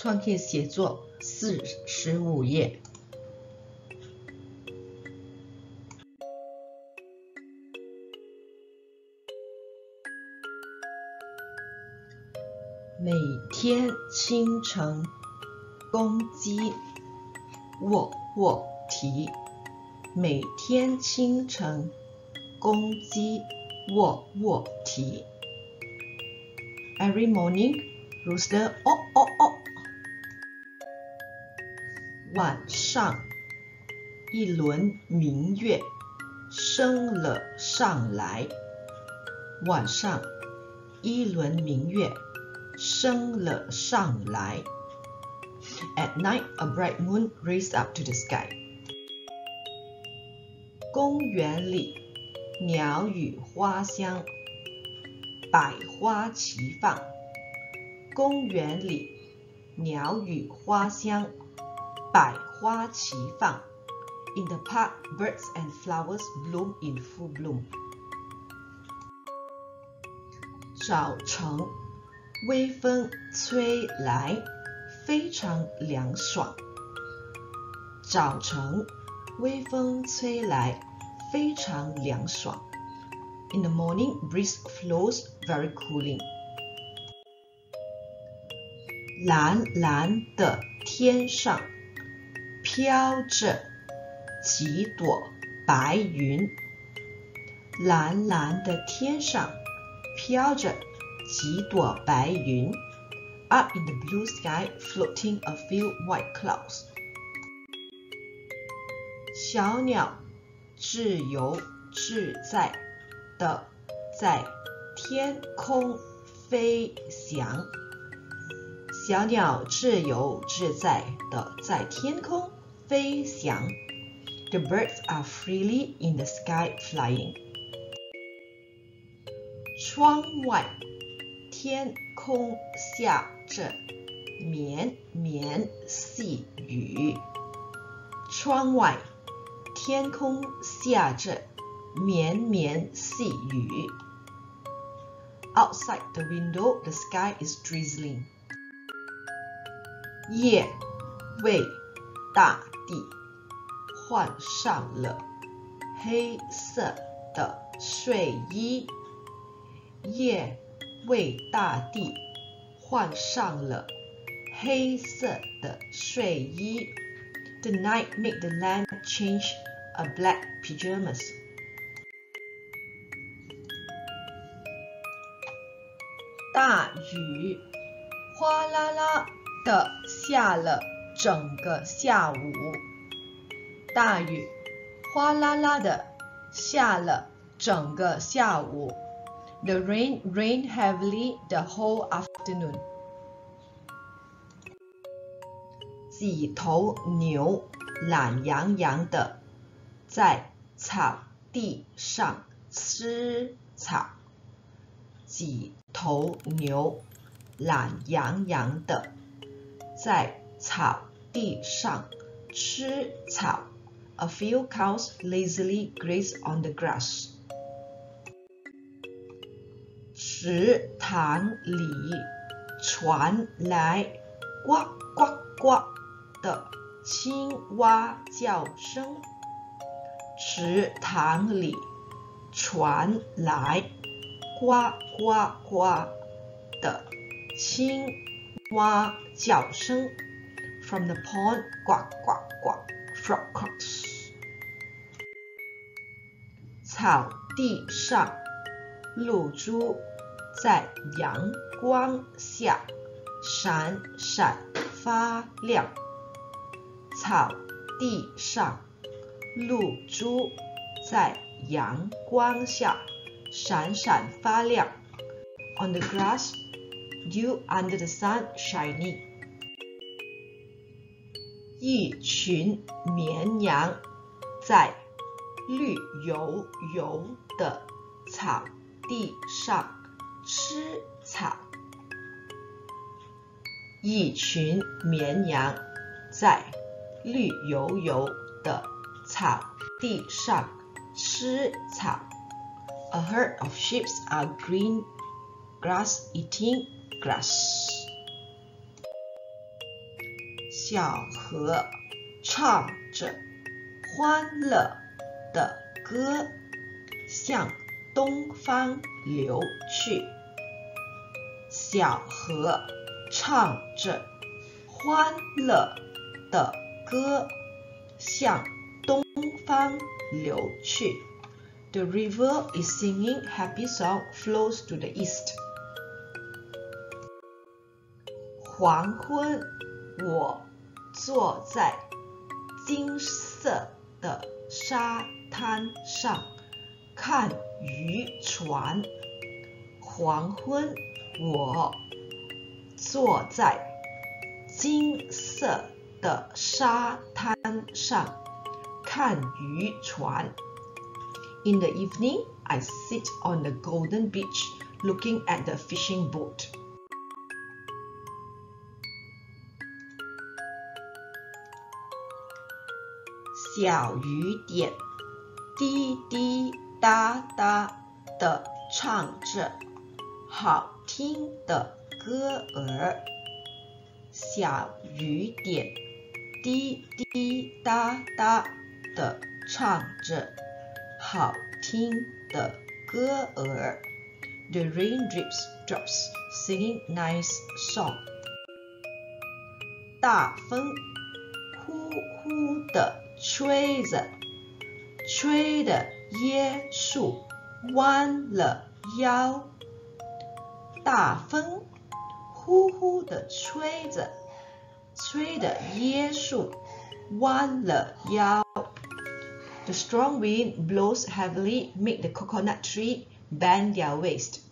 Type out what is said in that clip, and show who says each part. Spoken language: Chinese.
Speaker 1: 创业写作45页。每天清晨，公鸡卧卧啼。每天清晨，公鸡卧卧啼。Every morning, rooster oh. 晚上，一轮明月升了上来。晚上，一轮明月升了上来。At night, a bright moon raised up to the sky. 公园里，鸟语花香，百花齐放。公园里，鸟语花香，百花齐放。In the park, birds and flowers bloom in full bloom. 早晨，微风吹来，非常凉爽。早晨，微风吹来，非常凉爽。In the morning, breeze flows very cooling. 蓝蓝的天上飘着几朵白云。蓝蓝的天上飘着几朵白云。Up in the blue sky, floating a few white clouds. 小鸟自由自在的在天空飞翔。小鸟自由自在的在天空飞翔。The birds are freely in the sky flying. 窗外，天空下着绵绵细雨。窗外，天空下着绵绵细雨。Outside the window, the sky is drizzling. 夜为大地换上了黑色的睡衣。夜为大地换上了黑色的睡衣。The night made the land change a black pajamas. 大雨哗啦啦的下了整个下午。大雨哗啦啦的下了整个下午。The rain rained heavily the whole afternoon. 几头牛懒洋洋的在草地上吃草。几头牛懒洋洋的在草地上吃草。A few cows lazily graze on the grass. 池塘里传来呱呱呱的青蛙叫声。池塘里传来呱呱呱的青蛙叫声。From the pond, quack quack quack, frog quacks. 草地上，露珠在阳光下闪闪发亮。草地上，露珠在阳光下闪闪发亮。On the grass, dew under the sun shining. 一群绵羊在绿油油的草地上吃草。一群绵羊在绿油油的草地上吃草。A herd of sheep are green grass eating grass. 小河唱着欢乐的歌，向东方流去。小河唱着欢乐的歌，向东方流去。The river is singing happy song flows to the east. 黄昏，我坐在金色的沙滩上看渔船。黄昏，我坐在金色的沙滩上看渔船。In the evening, I sit on the golden beach looking at the fishing boat. 小雨点滴滴答答地唱着好听的歌儿。小雨点滴滴答答地唱着好听的歌儿。The rain drops, singing nice song. 大风呼呼地吹着，吹得椰树弯了腰。大风呼呼地吹着，吹得椰树弯了腰。The strong wind blows heavily, make the coconut tree bend their waist.